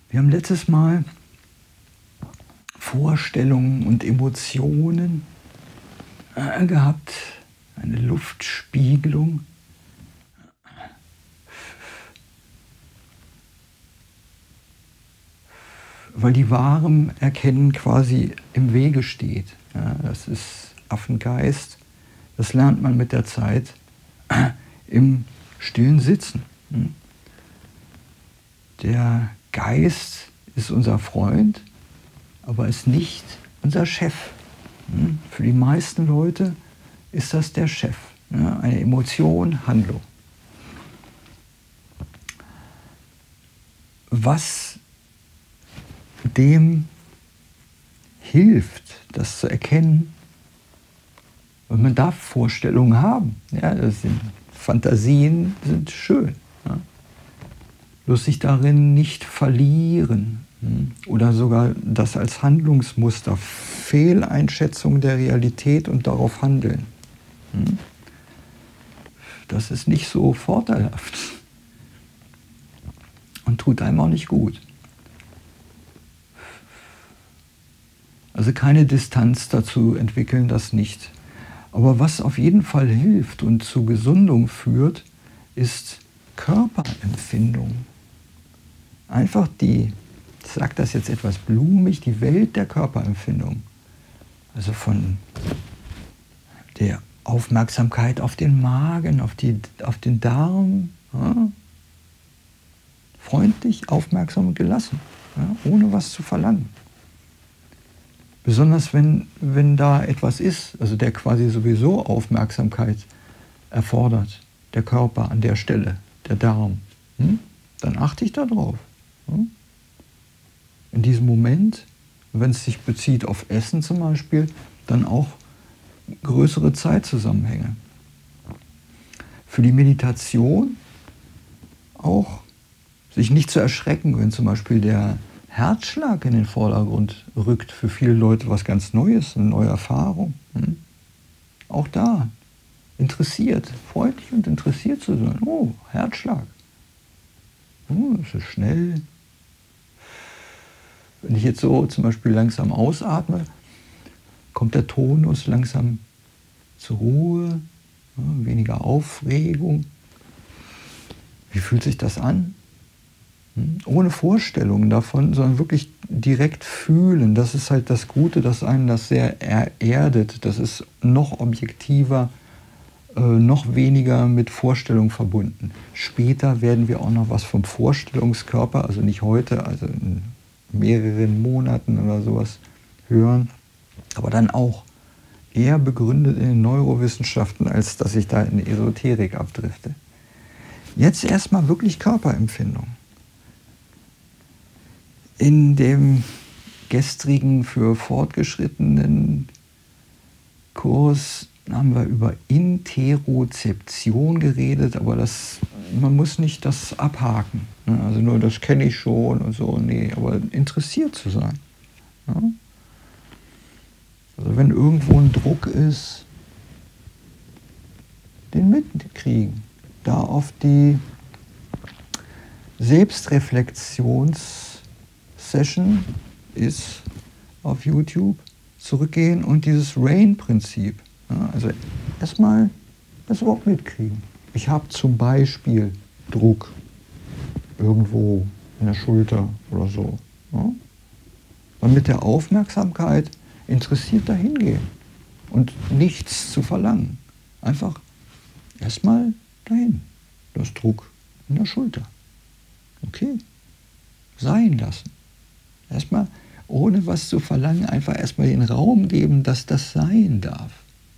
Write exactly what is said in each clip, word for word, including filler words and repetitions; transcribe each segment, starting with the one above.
Wir haben letztes Mal Vorstellungen und Emotionen äh, gehabt, eine Luftspiegelung. Weil die wahrem Erkennen quasi im Wege steht. Ja, das ist Affengeist. Das lernt man mit der Zeit äh, im stillen Sitzen. Hm? Der Geist ist unser Freund, aber ist nicht unser Chef. Hm? Für die meisten Leute ist das der Chef. Ja, eine Emotion, Handlung. Was dem hilft, das zu erkennen, und man darf Vorstellungen haben. Ja, das sind, Fantasien sind schön. Ja. Bloß sich darin nicht verlieren. Hm? Oder sogar das als Handlungsmuster, Fehleinschätzung der Realität und darauf handeln. Hm? Das ist nicht so vorteilhaft. Und tut einem auch nicht gut. Also keine Distanz dazu entwickeln, das nicht. Aber was auf jeden Fall hilft und zu Gesundung führt, ist Körperempfindung. Einfach die, ich sage das jetzt etwas blumig, die Welt der Körperempfindung. Also von der Aufmerksamkeit auf den Magen, auf, die, auf den Darm. Ja? Freundlich, aufmerksam und gelassen, ja? Ohne was zu verlangen. Besonders wenn, wenn da etwas ist, also der quasi sowieso Aufmerksamkeit erfordert, der Körper an der Stelle, der Darm, hm? Dann achte ich da drauf. Hm? In diesem Moment, wenn es sich bezieht auf Essen zum Beispiel, dann auch größere Zeitzusammenhänge. Für die Meditation auch sich nicht zu erschrecken, wenn zum Beispiel der Herzschlag in den Vordergrund rückt, für viele Leute was ganz Neues, eine neue Erfahrung. Hm? Auch da interessiert, freundlich und interessiert zu sein. Oh, Herzschlag. Oh, das ist schnell. Wenn ich jetzt so zum Beispiel langsam ausatme, kommt der Tonus langsam zur Ruhe, ja, weniger Aufregung. Wie fühlt sich das an? Ohne Vorstellungen davon, sondern wirklich direkt fühlen. Das ist halt das Gute, dass einen das sehr erdet. Das ist noch objektiver, äh, noch weniger mit Vorstellung verbunden. Später werden wir auch noch was vom Vorstellungskörper, also nicht heute, also in mehreren Monaten oder sowas hören, aber dann auch eher begründet in den Neurowissenschaften, als dass ich da in Esoterik abdrifte. Jetzt erstmal wirklich Körperempfindung. In dem gestrigen für Fortgeschrittenen Kurs haben wir über Interozeption geredet, aber das, man muss nicht das abhaken. Also nur, das kenne ich schon und so, nee, aber interessiert zu sein. Ja? Also wenn irgendwo ein Druck ist, den mitkriegen. Da auf die Selbstreflexions- Session ist auf YouTube, zurückgehen und dieses Rain-Prinzip. Ja, also erstmal das überhaupt mitkriegen. Ich habe zum Beispiel Druck irgendwo in der Schulter oder so. Ja? Und mit der Aufmerksamkeit interessiert dahin gehen und nichts zu verlangen. Einfach erstmal dahin. Das Druck in der Schulter. Okay. Sein lassen. Erstmal, ohne was zu verlangen, einfach erstmal den Raum geben, dass das sein darf.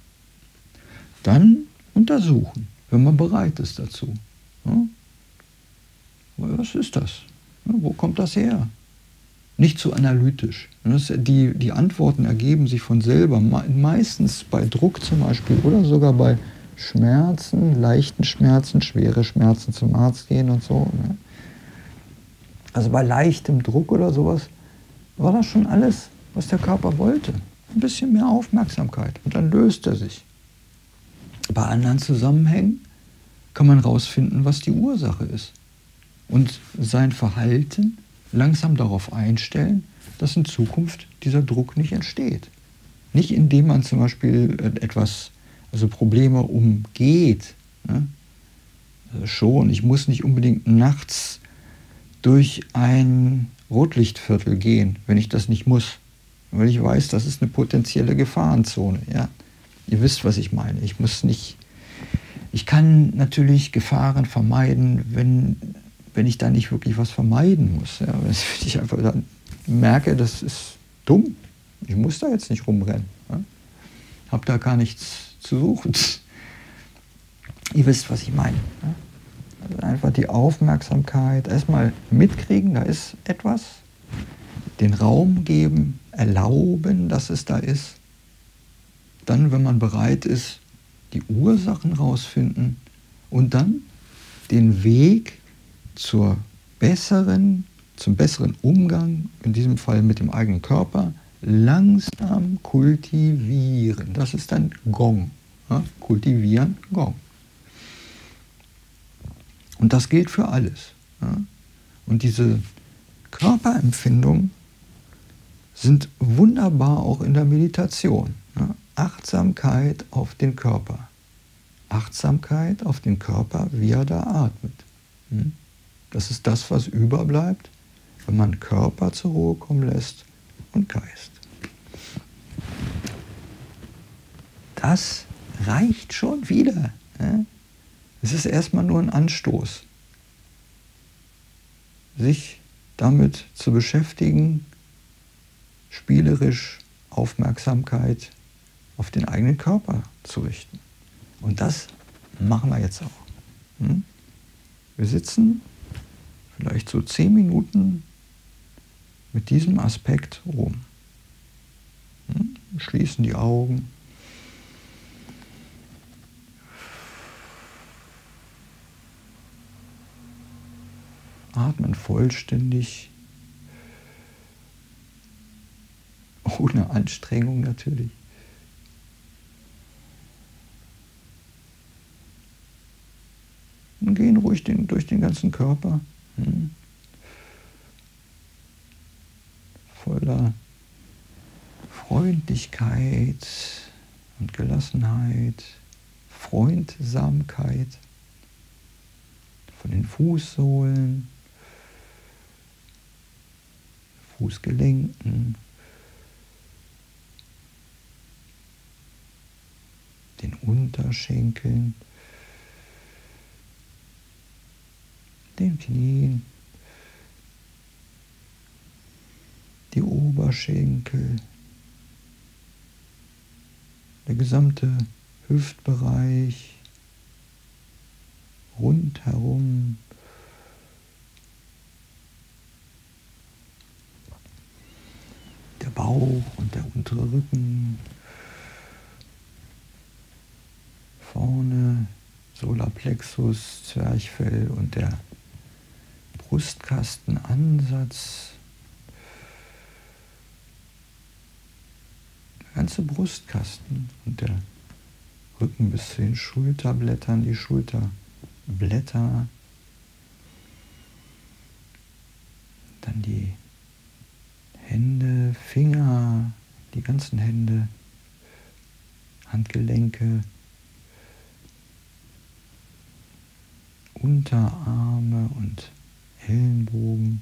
Dann untersuchen, wenn man bereit ist dazu. Ja? Was ist das? Ja, wo kommt das her? Nicht zu analytisch. Das, die, die Antworten ergeben sich von selber. Meistens bei Druck zum Beispiel oder sogar bei Schmerzen, leichten Schmerzen, schwere Schmerzen zum Arzt gehen und so. Ne? Also bei leichtem Druck oder sowas war das schon alles, was der Körper wollte. Ein bisschen mehr Aufmerksamkeit und dann löst er sich. Bei anderen Zusammenhängen kann man herausfinden, was die Ursache ist. Und sein Verhalten langsam darauf einstellen, dass in Zukunft dieser Druck nicht entsteht. Nicht indem man zum Beispiel etwas, also Probleme umgeht. Ne? Also schon, ich muss nicht unbedingt nachts durch ein Rotlichtviertel gehen, wenn ich das nicht muss. Weil ich weiß, das ist eine potenzielle Gefahrenzone. Ja? Ihr wisst, was ich meine. Ich muss nicht, ich kann natürlich Gefahren vermeiden, wenn, wenn ich da nicht wirklich was vermeiden muss. Ja? Wenn ich einfach dann merke, das ist dumm. Ich muss da jetzt nicht rumrennen. Ja? Hab da gar nichts zu suchen. Ihr wisst, was ich meine. Ja? Also einfach die Aufmerksamkeit erstmal mitkriegen, da ist etwas. Den Raum geben, erlauben, dass es da ist. Dann, wenn man bereit ist, die Ursachen rausfinden und dann den Weg zur besseren, zum besseren Umgang, in diesem Fall mit dem eigenen Körper, langsam kultivieren. Das ist dann Gong. Ja? Kultivieren, Gong. Und das gilt für alles. Ja? Und diese Körperempfindungen sind wunderbar auch in der Meditation. Ja? Achtsamkeit auf den Körper. Achtsamkeit auf den Körper, wie er da atmet. Hm? Das ist das, was überbleibt, wenn man Körper zur Ruhe kommen lässt und Geist. Das reicht schon wieder. Ja? Es ist erstmal nur ein Anstoß, sich damit zu beschäftigen, spielerisch Aufmerksamkeit auf den eigenen Körper zu richten. Und das machen wir jetzt auch. Hm? Wir sitzen vielleicht so zehn Minuten mit diesem Aspekt rum. Hm? Schließen die Augen. Atmen vollständig, ohne Anstrengung natürlich. Und gehen ruhig den, durch den ganzen Körper. Hm. Voller Freundlichkeit und Gelassenheit, Freundsamkeit von den Fußsohlen, Fußgelenken, den Unterschenkeln, den Knien, die Oberschenkel, der gesamte Hüftbereich, rundherum, der Bauch und der untere Rücken, vorne Solarplexus, Zwerchfell und der Brustkastenansatz, der ganze Brustkasten und der Rücken bis zu den Schulterblättern, die Schulterblätter, dann die Hände, Finger, die ganzen Hände, Handgelenke, Unterarme und Ellenbogen,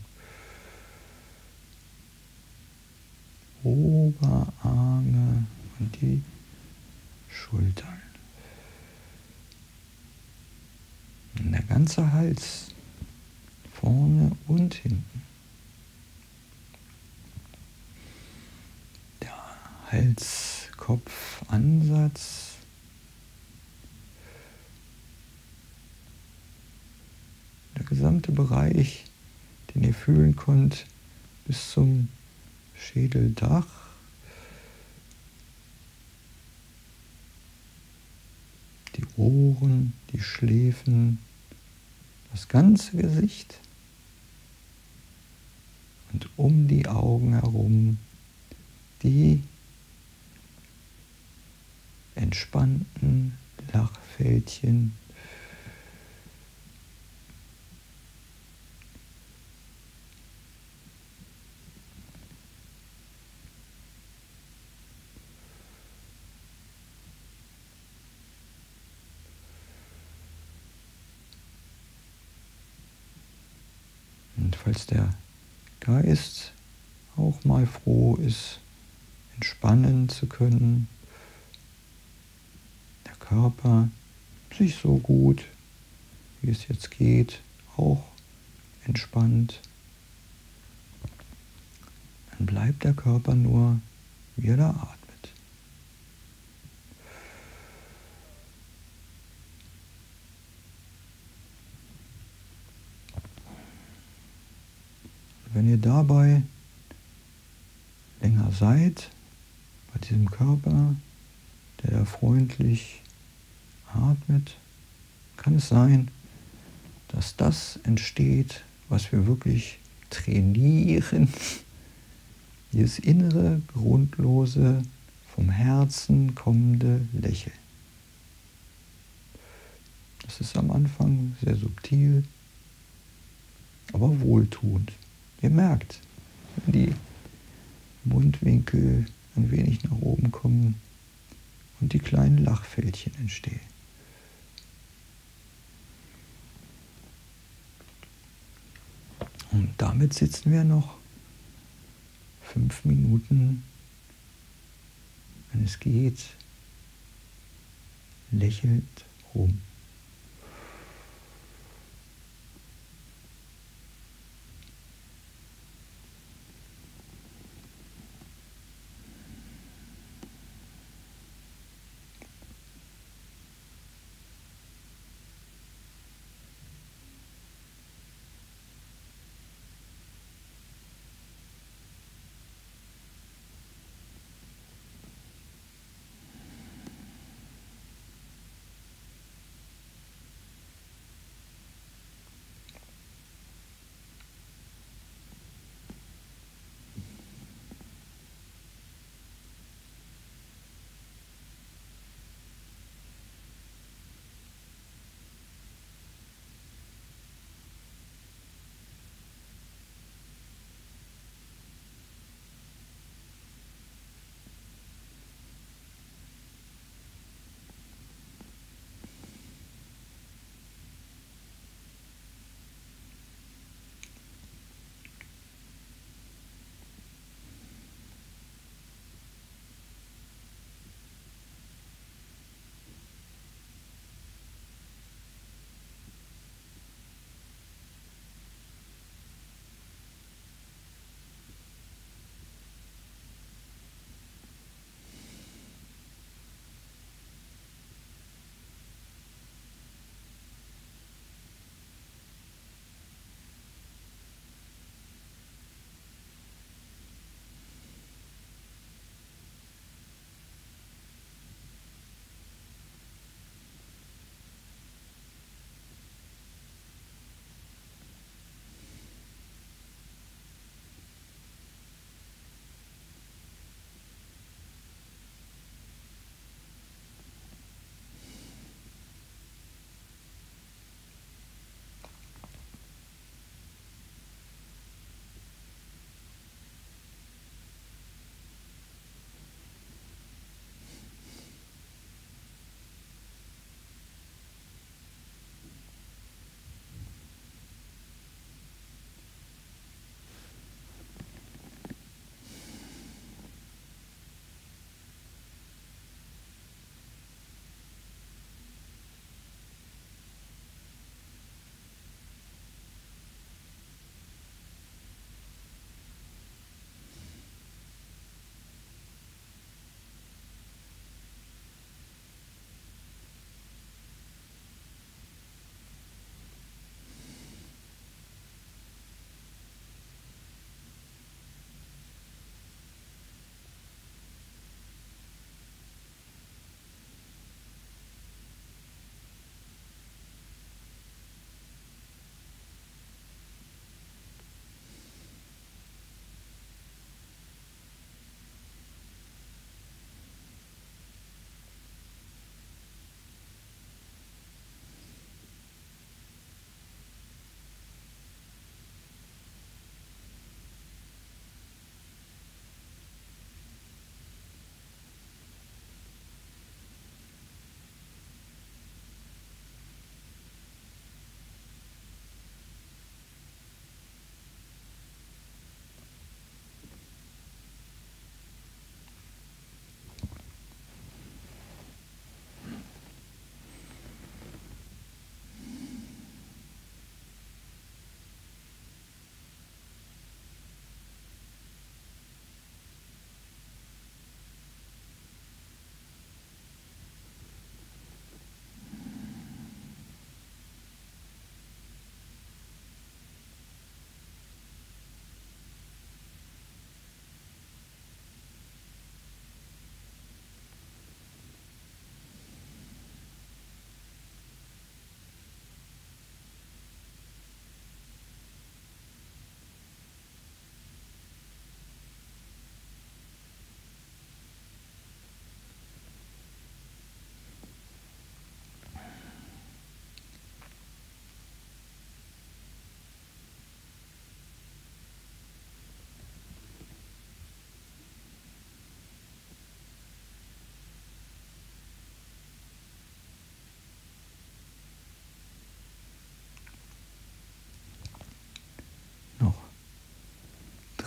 Oberarme und die Schultern. Und der ganze Hals, vorne und hinten. Der Hals-Kopf-Ansatz. Der gesamte Bereich, den ihr fühlen könnt, bis zum Schädeldach. Die Ohren, die Schläfen, das ganze Gesicht und um die Augen herum die entspannten Lachfältchen. Und falls der Geist auch mal froh ist, entspannen zu können, der Körper sich so gut, wie es jetzt geht, auch entspannt, dann bleibt der Körper nur, wie er da atmet. Wenn ihr dabei länger seid, bei diesem Körper, der da freundlich atmet, kann es sein, dass das entsteht, was wir wirklich trainieren, dieses innere, grundlose, vom Herzen kommende Lächeln. Das ist am Anfang sehr subtil, aber wohltuend. Ihr merkt, wenn die Mundwinkel ein wenig nach oben kommen und die kleinen Lachfältchen entstehen. Und damit sitzen wir noch fünf Minuten, wenn es geht, lächelnd rum.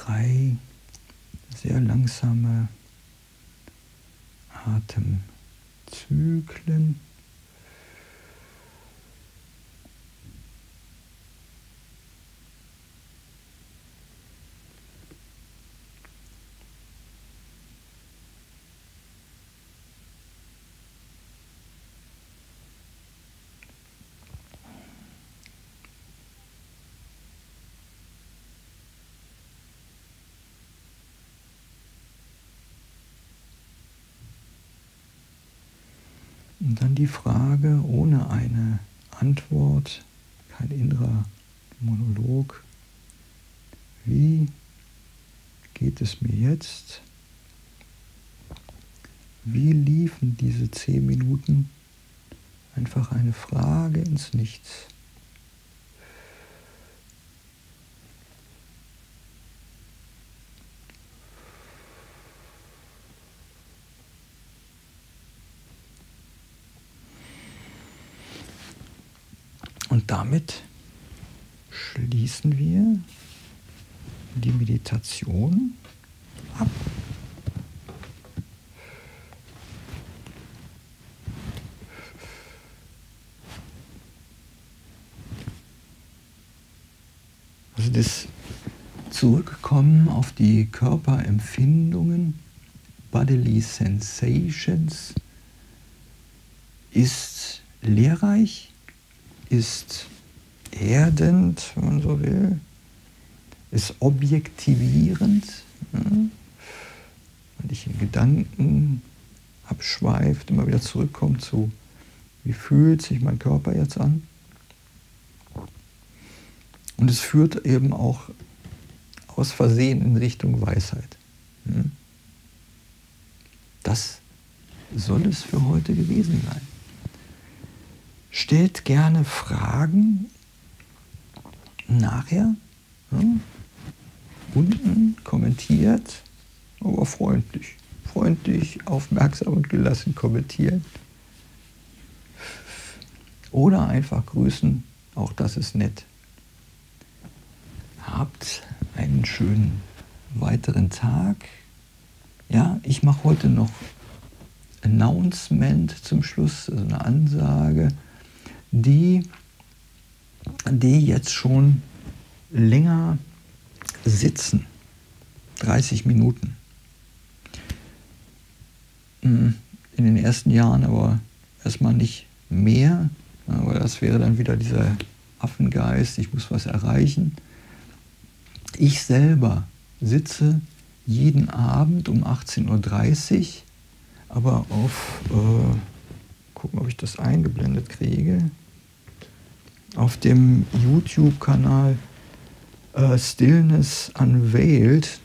drei sehr langsame Atemzyklen. Und dann die Frage ohne eine Antwort, kein innerer Monolog. Wie geht es mir jetzt? Wie liefen diese zehn Minuten? Einfach eine Frage ins Nichts. Und damit schließen wir die Meditation ab. Also das Zurückkommen auf die Körperempfindungen, Bodily Sensations, ist lehrreich, ist erdend, wenn man so will, ist objektivierend, ja, wenn dich in Gedanken abschweift, immer wieder zurückkommt zu, wie fühlt sich mein Körper jetzt an? Und es führt eben auch aus Versehen in Richtung Weisheit. Ja. Das soll es für heute gewesen sein. Stellt gerne Fragen nachher, ja, unten kommentiert, aber freundlich. Freundlich, aufmerksam und gelassen kommentieren. Oder einfach grüßen, auch das ist nett. Habt einen schönen weiteren Tag. Ja, ich mache heute noch Announcement zum Schluss, also eine Ansage, die, die jetzt schon länger sitzen, dreißig Minuten. In den ersten Jahren aber erstmal nicht mehr, weil das wäre dann wieder dieser Affengeist, ich muss was erreichen. Ich selber sitze jeden Abend um achtzehn Uhr dreißig, aber auf, äh, gucken, ob ich das eingeblendet kriege, auf dem YouTube-Kanal äh, Stillness Unveiled,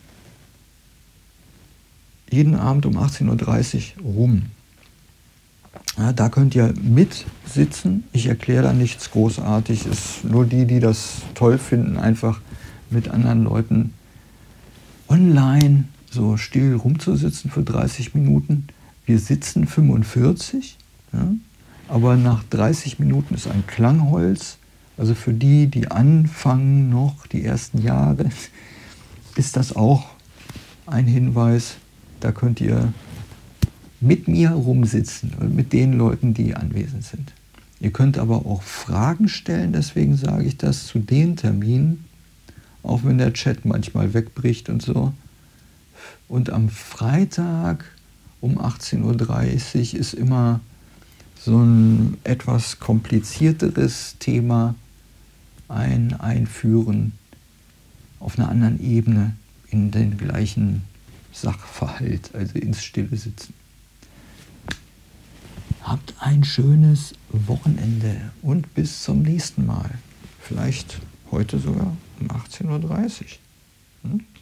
jeden Abend um achtzehn Uhr dreißig rum. Ja, da könnt ihr mitsitzen. Ich erkläre da nichts großartig. Es ist nur die, die das toll finden, einfach mit anderen Leuten online so still rumzusitzen für dreißig Minuten. Wir sitzen fünfundvierzig, ja, aber nach dreißig Minuten ist ein Klangholz. Also für die, die anfangen noch, die ersten Jahre, ist das auch ein Hinweis. Da könnt ihr mit mir rumsitzen, mit den Leuten, die anwesend sind. Ihr könnt aber auch Fragen stellen, deswegen sage ich das zu den Terminen, auch wenn der Chat manchmal wegbricht und so. Und am Freitag um achtzehn Uhr dreißig ist immer so ein etwas komplizierteres Thema, ein Einführen auf einer anderen Ebene in den gleichen Sachverhalt, also ins Stille sitzen. Habt ein schönes Wochenende und bis zum nächsten Mal. Vielleicht heute sogar um achtzehn Uhr dreißig. Hm?